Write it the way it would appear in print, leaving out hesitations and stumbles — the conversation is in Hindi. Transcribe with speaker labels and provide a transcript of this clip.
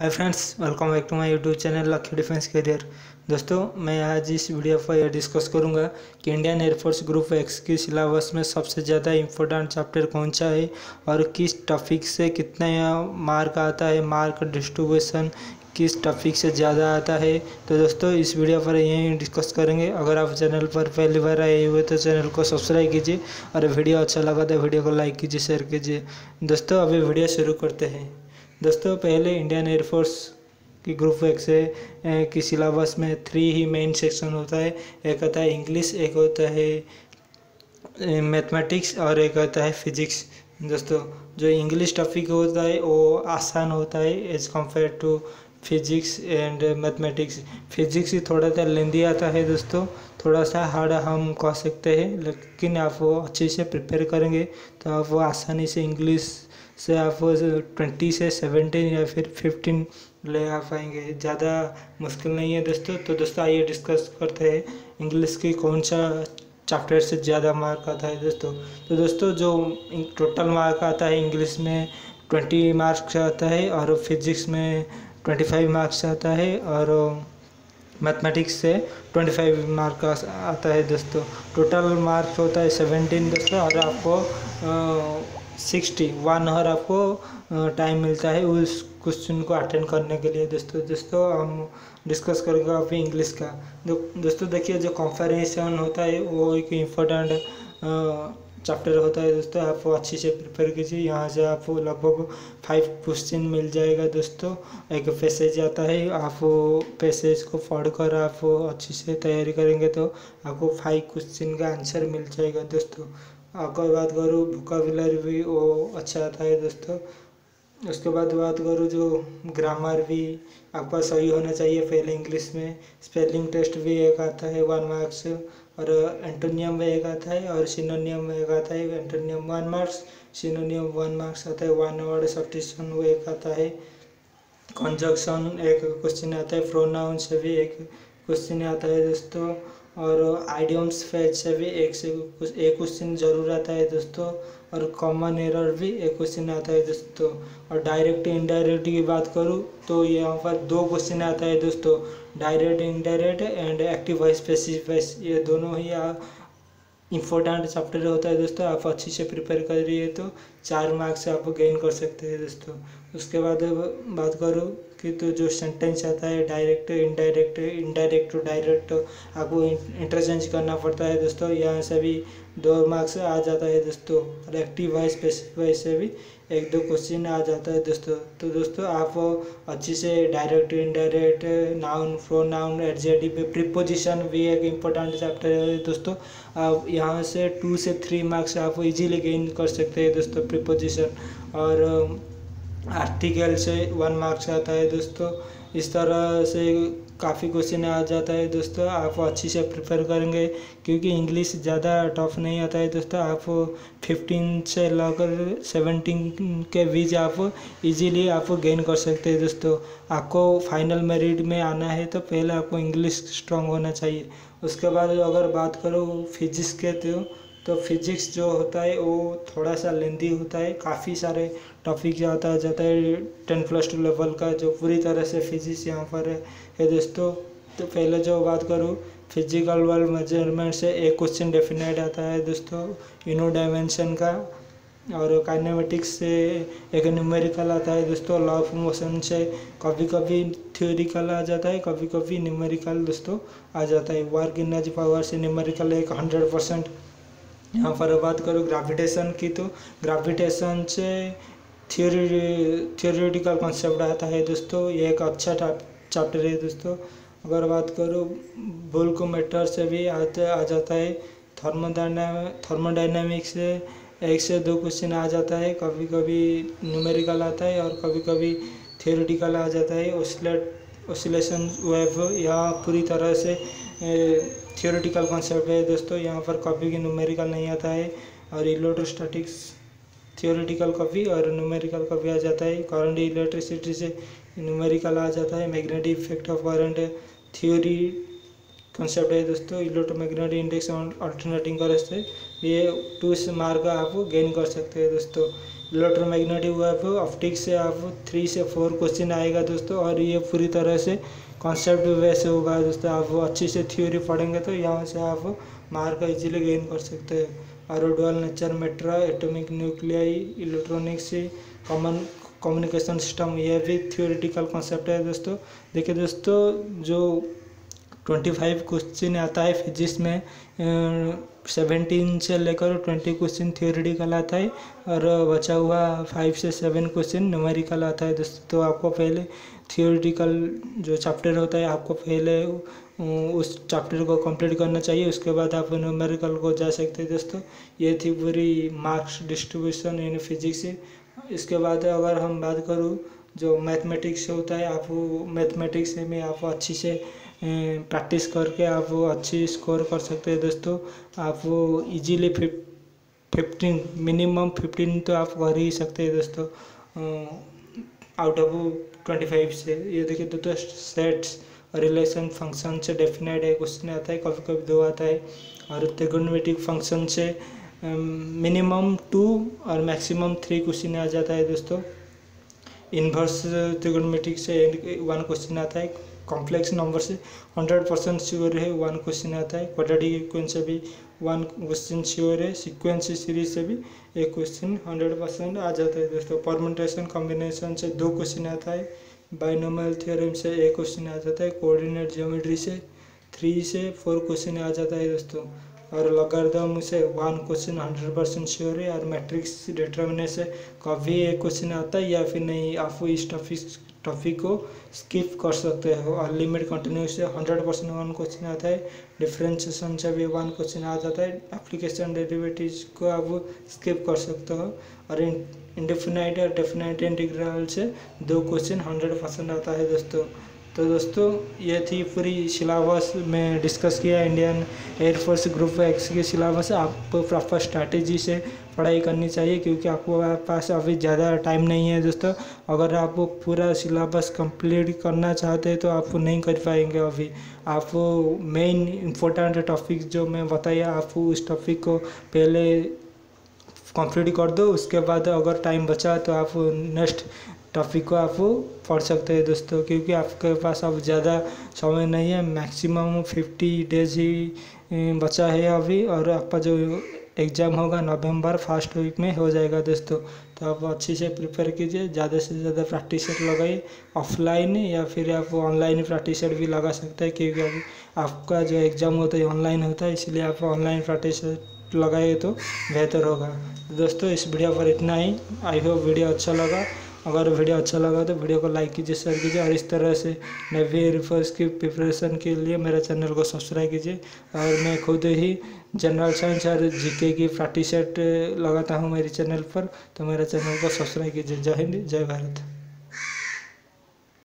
Speaker 1: Hi friends, welcome back to my YouTube channel Lakshya defence career. दोस्तों, मैं आज इस वीडियो पर यह डिस्कस करूंगा कि इंडियन एयरफोर्स ग्रुप एक्स की सिलेबस में सबसे ज़्यादा इम्पोर्टेंट चैप्टर कौन सा है और किस टॉपिक से कितना मार्क आता है, मार्क डिस्ट्रीब्यूशन किस टॉपिक से ज़्यादा आता है। तो दोस्तों, इस वीडियो पर यही डिस्कस करेंगे। अगर आप चैनल पर पहली बार आए हुए तो चैनल को सब्सक्राइब कीजिए और वीडियो अच्छा लगा तो वीडियो को लाइक कीजिए, शेयर कीजिए। दोस्तों, अभी वीडियो शुरू करते हैं। दोस्तों, पहले इंडियन एयरफोर्स की ग्रुप एक्स की सिलेबस में 3 ही मेन सेक्शन होता है। एक होता है इंग्लिश, एक होता है मैथमेटिक्स और एक होता है फिजिक्स। दोस्तों, जो इंग्लिश टॉपिक होता है वो आसान होता है as compare to physics and mathematics. Physics ही थोड़ा सा लेंदी आता है दोस्तों, थोड़ा सा हार्ड हम कह सकते हैं, लेकिन आप वो अच्छे से प्रिपेयर करेंगे तो आप वो आसानी से इंग्लिश से आप 20 से 17 या फिर 15 ले आ पाएंगे। ज़्यादा मुश्किल नहीं है दोस्तों। तो दोस्तों, आइए डिस्कस करते हैं इंग्लिश की कौन सा चैप्टर से ज़्यादा मार्क आता है दोस्तों। तो दोस्तों, जो टोटल मार्क आता है इंग्लिश में 20 मार्क्स आता है और फिजिक्स में 25 मार्क्स आता है और मैथमेटिक्स से 25 मार्क आता है दोस्तों। टोटल मार्क्स होता है 17 दोस्तों और आपको 1 आवर आपको टाइम मिलता है उस क्वेश्चन को अटेंड करने के लिए। दोस्तों हम डिस्कस करेंगे अभी इंग्लिश का। दोस्तों देखिए, जो कंपैरिजन होता है वो एक इम्पोर्टेंट चैप्टर होता है दोस्तों। आप अच्छी से प्रिपेयर कीजिए। यहाँ से आपको लगभग 5 क्वेश्चन मिल जाएगा दोस्तों। एक पैसेज आता है, आप पैसेज को पढ़कर आप अच्छी से तैयारी करेंगे तो आपको 5 क्वेश्चन का आंसर मिल जाएगा दोस्तों। आपको बात करूँ वोकैबुलरी भी वो अच्छा आता है दोस्तों। उसके बाद बात करूँ जो ग्रामर भी आपका सही होना चाहिए पहले इंग्लिश में। स्पेलिंग टेस्ट भी एक आता है 1 मार्क्स और एंटोनियम में एक आता है और सिनोनियम में एक आता है। एंटोनियम 1 मार्क्स, सिनोनियम 1 मार्क्स आता है। 1 वर्ड सब्स्टिट्यूशन वो एक आता है। कंजक्शन एक क्वेश्चन आता है। प्रोनाउन से भी एक क्वेश्चन आता है दोस्तों और आइडियम्स फेज से भी एक क्वेश्चन जरूर आता है दोस्तों और कॉमन एरर भी एक क्वेश्चन आता है दोस्तों। और डायरेक्ट इनडायरेक्ट की बात करूँ तो यहाँ पर 2 क्वेश्चन आता है दोस्तों। Direct, indirect and active voice, passive voice, ये दोनों ही इम्पोर्टेंट चैप्टर होता है दोस्तों। आप अच्छी से प्रिपेयर करिए तो 4 मार्क्स आप गेन कर सकते हैं दोस्तों। उसके बाद बात करूँ कि तो जो सेंटेंस आता है direct, indirect, indirect to direct आपको इंटरचेंज करना पड़ता है दोस्तों। यहाँ से भी 2 मार्क्स आ जाता है दोस्तों और एक्टिव वॉइस, पैसिव वॉइस से भी 1-2 क्वेश्चन आ जाता है दोस्तों। तो दोस्तों, आप अच्छी से direct, indirect, noun, pronoun, adjective, preposition भी एक इम्पोर्टेंट चैप्टर है दोस्तों। आप यहाँ से 2 से 3 मार्क्स आप इजीली गेन कर सकते हैं दोस्तों प्रीपोजिशन। और आर्टिकल से 1 मार्क्स आता है दोस्तों। इस तरह से काफ़ी क्वेश्चन आ जाता है दोस्तों। आप अच्छी से प्रिपेयर करेंगे क्योंकि इंग्लिश ज़्यादा टफ नहीं आता है दोस्तों। आप 15 से लेकर 17 के बीच आप इजीली आप गेन कर सकते हैं दोस्तों। आपको फाइनल मेरिट में आना है तो पहले आपको इंग्लिश स्ट्रांग होना चाहिए। उसके बाद अगर बात करूँ फिजिक्स के तो फिजिक्स जो होता है वो थोड़ा सा लेंदी होता है। काफ़ी सारे टॉपिक आता है 10+2 लेवल का, जो पूरी तरह से फिजिक्स यहाँ पर है दोस्तों। तो पहले जो बात करूँ फिजिकल वर्ल्ड मेजरमेंट से एक क्वेश्चन डेफिनेट आता है दोस्तों यूनिट डायमेंशन का। और काइनेमेटिक्स से एक न्यूमेरिकल आता है दोस्तों। लॉ ऑफ मोशन से कभी कभी थ्योरिकल आ जाता है, कभी कभी न्यूमेरिकल दोस्तों आ जाता है। वर्क एनर्जी पावर से न्यूमेरिकल एक 100%। यहाँ पर बात करूँ ग्रेविटेशन की तो ग्रेविटेशन से थियोरेटिकल कॉन्सेप्ट आता है दोस्तों। ये एक अच्छा चैप्टर है दोस्तों। अगर बात करूँ बुल्क मैटर से भी आ जाता है। थर्मोडायनामिक्स से 1 से 2 क्वेश्चन आ जाता है। कभी कभी न्यूमेरिकल आता है और कभी कभी थियोरेटिकल आ जाता है। ऑसिलेशन वेव यहाँ पूरी तरह से थियोरेटिकल कॉन्सेप्ट है दोस्तों। यहाँ पर कभी भी न्यूमेरिकल नहीं आता है। और इलेक्ट्रोस्टैटिक्स थियोरेटिकल कभी और न्यूमेरिकल कभी आ जाता है। करंट इलेक्ट्रिसिटी से न्यूमेरिकल आ जाता है। Magnetic effect of current theory concept है दोस्तों। इलेक्ट्रोमैग्नेटिक इंडेक्स अल्टरनेटिंग करंट से ये 2 मार्क आप गेन कर सकते हैं दोस्तों। इलेक्ट्रोमैग्नेटिक वेव ऑप्टिक्स से आप 3 से 4 क्वेश्चन आएगा दोस्तों, और ये पूरी तरह से कॉन्सेप्ट वैसे होगा दोस्तों। आप अच्छी से थ्योरी पढ़ेंगे तो यहाँ से आप मार्क इजीली गेन कर सकते हैं। और dual nature matter, atomic nuclei, electronics, common communication system, ये भी थ्योरेटिकल कॉन्सेप्ट है दोस्तों। देखिए दोस्तों, जो 25 क्वेश्चन आता है फिजिक्स में, 17 से लेकर 20 क्वेश्चन थियोरेटिकल आता है, और बचा हुआ 5 से 7 क्वेश्चन न्यूमेरिकल आता है दोस्तों। तो आपको पहले थियोरेटिकल जो चैप्टर होता है आपको पहले उस चैप्टर को कंप्लीट करना चाहिए, उसके बाद आप न्यूमेरिकल को जा सकते हैं दोस्तों। ये थी पूरी मार्क्स डिस्ट्रीब्यूशन इन फिजिक्स। इसके बाद अगर हम बात करूँ जो मैथमेटिक्स होता है, आप मैथमेटिक्स में आप अच्छी से प्रैक्टिस करके आप अच्छी स्कोर कर सकते हैं दोस्तों। आप इजीली 15 मिनिमम 15 तो आप कर ही सकते हैं दोस्तों आउट ऑफ 25 से। ये देखिए दोस्तों, सेट्स रिलेशन फंक्शन से डेफिनेट है क्वेश्चन आता है, कभी कभी 2 आता है। और त्रिकोणमितिक फंक्शन से मिनिमम 2 और मैक्सिमम 3 क्वेश्चन आ जाता है दोस्तों। इन्वर्स त्रिकोणमितिक से 1 क्वेश्चन आता है। कॉम्प्लेक्स नंबर से 100% श्योर है 1 क्वेश्चन आता है। क्वाड्रेटिक इक्वेशन से भी 1 क्वेश्चन श्योर है। सीक्वेंस सीरीज से भी 1 क्वेश्चन 100% आ जाता है दोस्तों। परम्यूटेशन कॉम्बिनेशन से 2 क्वेश्चन आता है। बाइनोमियल थ्योरम से 1 क्वेश्चन आ जाता है। कोऑर्डिनेट ज्योमेट्री से 3 से 4 क्वेश्चन आ जाता है दोस्तों। और लॉगरिथम से 1 क्वेश्चन 100% श्योर है। और मैट्रिक्स डिटर्मिनेंट से कभी 1 क्वेश्चन आता है या फिर नहीं, आप इस टॉपिक को स्किप कर सकते हो। और लिमिट कंटिन्यूस से 100% 1 क्वेश्चन आता है। डिफरेंशिएशन से भी 1 क्वेश्चन आ जाता है। एप्लीकेशन डेरिवेटिव्स को आप स्किप कर सकते हो। और इंडेफिनाइट और डेफिनाइट इंटीग्रल से 2 क्वेश्चन 100% आता है दोस्तों। तो दोस्तों, ये थी पूरी सिलेबस में डिस्कस किया इंडियन एयरफोर्स ग्रुप एक्स की सिलेबस। आपको प्रॉपर स्ट्रैटेजी से पढ़ाई करनी चाहिए, क्योंकि आपको पास अभी ज़्यादा टाइम नहीं है दोस्तों। अगर आप पूरा सिलेबस कंप्लीट करना चाहते हैं तो आप नहीं कर पाएंगे अभी। आप मेन इम्पोर्टेंट टॉपिक जो मैं बताया, आप उस टॉपिक को पहले कंप्लीट कर दो। उसके बाद अगर टाइम बचा तो आप नेक्स्ट टॉपिक को आप पढ़ सकते हैं दोस्तों, क्योंकि आपके पास अब ज़्यादा समय नहीं है। मैक्सिमम 50 डेज ही बचा है अभी, और आपका जो एग्ज़ाम होगा नवंबर फर्स्ट वीक में हो जाएगा दोस्तों। तो आप अच्छे से प्रिपेयर कीजिए, ज़्यादा से ज़्यादा प्रैक्टिस सेट लगाइए, ऑफलाइन या फिर आप ऑनलाइन प्रैक्टिस सेट भी लगा सकते हैं, क्योंकि अभी आपका जो एग्ज़ाम होता है ऑनलाइन होता है, इसलिए आप ऑनलाइन प्रैक्टिस सेट लगाइए तो बेहतर होगा। दोस्तों, इस वीडियो पर इतना ही। आई होप वीडियो अच्छा लगा। अगर वीडियो अच्छा लगा तो वीडियो को लाइक कीजिए, शेयर कीजिए, और इस तरह से नेवी एयरफोर्स की प्रिपरेशन के लिए मेरे चैनल को सब्सक्राइब कीजिए। और मैं खुद ही जनरल साइंस और जीके की प्रैक्टिस सेट लगाता हूँ मेरे चैनल पर, तो मेरे चैनल को सब्सक्राइब कीजिए। जय हिंद, जय भारत।